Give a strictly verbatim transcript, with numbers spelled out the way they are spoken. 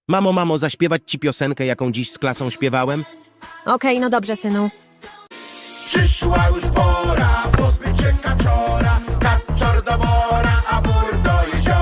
Mamo, mamo, zaśpiewać ci piosenkę, jaką dziś z klasą śpiewałem? Okej, no dobrze, synu. Przyszła już pora pozbyć się kaczora.